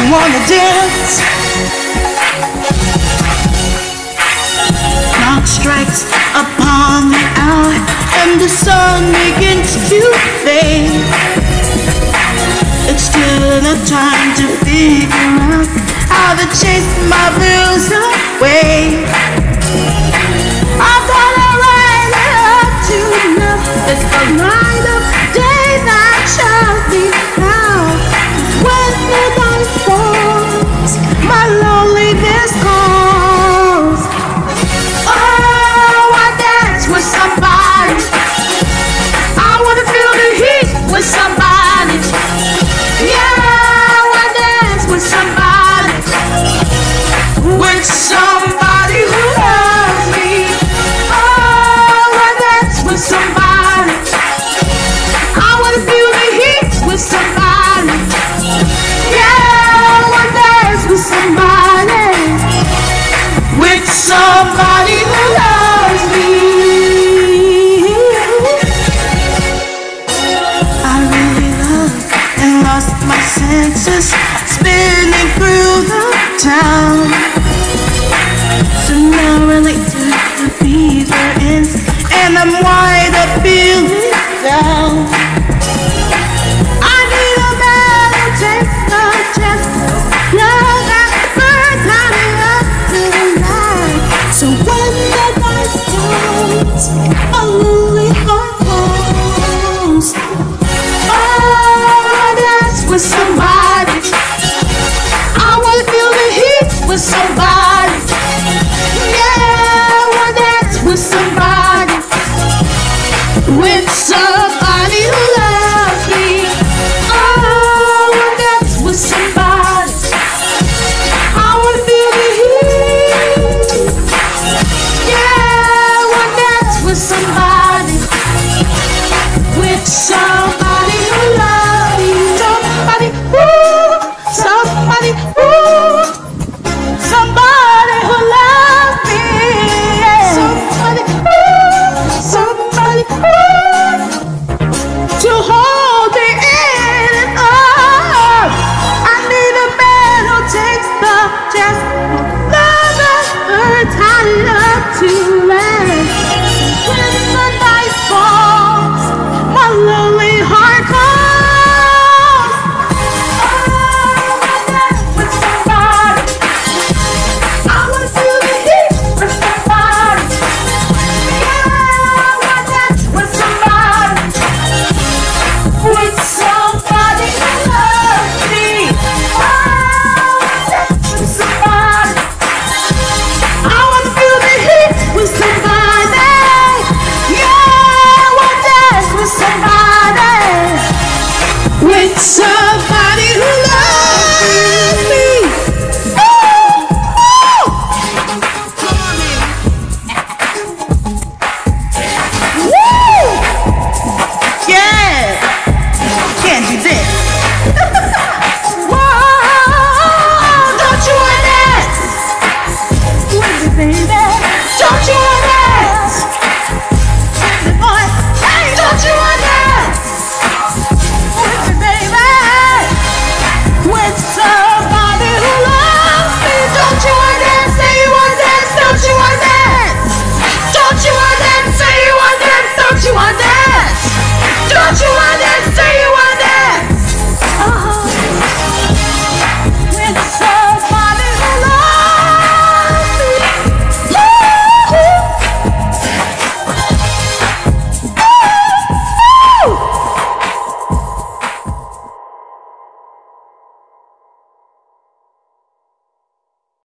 wanna dance. Clock strikes upon the hour and the sun begins to fade. It's still enough time to figure out how to chase my blues away. I'm gonna ride it up to now. It's the light of day that shows me how. When the night falls, my loneliness calls. Oh, I dance with somebody. I wanna feel the heat with somebody. Yeah, I dance with somebody. With somebody who loves me. Oh, I dance with somebody. I wanna feel the heat with somebody. Yeah, I dance with somebody. With somebody who loves me. I really loved and lost my senses, spinning through the town. So now I like to the fever ends, and I'm wide up feeling down. I need a man who takes a chance. Love that bird hanging up tonight. So when the night comes, a lonely heart falls. Oh, I dance with somebody. I wanna feel the heat with somebody. Yeah, I dance with somebody. With somebody who loves me. Oh, I dance with somebody. I wanna feel the heat. Yeah, I dance with somebody. With somebody who loves me. Somebody, ooh, somebody, ooh, somebody who loves me. Yeah. Somebody, ooh, somebody, ooh, to hold me in and up. I need a man who takes the chance. Love that hurts, I love to laugh. When the night falls, my lonely heart calls. Oh, I dance with somebody. I wanna feel the heat with somebody. Yeah, I dance with somebody. With somebody who loves me. Oh, I dance with somebody. I wanna feel the heat with somebody. Yeah, I dance with somebody. With somebody who loves me. Ooh, ooh. Woo! Yeah, can't do this. Whoa, don't you wanna dance with me, baby?